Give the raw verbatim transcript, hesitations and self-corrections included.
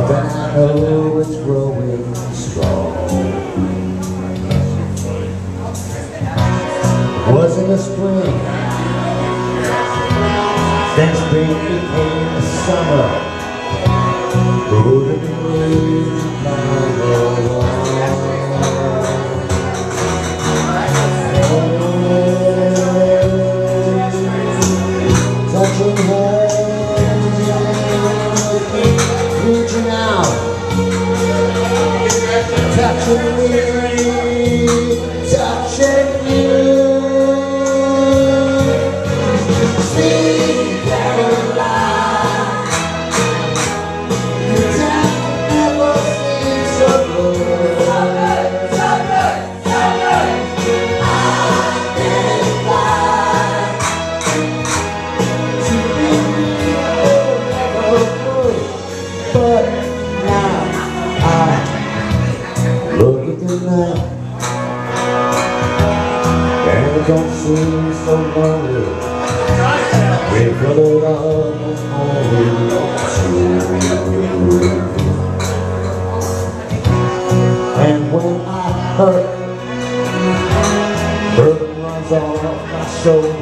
then I know it's growing strong. It was in the spring, then spring became the summer. Oh, the breeze of touching hands, reaching out, touching me, touching you. Sweet Caroline, your time never seems so good. So good, so good, so good. I can't lie. But now I look at the night and it don't seem so lonely. We're full of love and only true. And when I hurt, burden runs off my shoulder.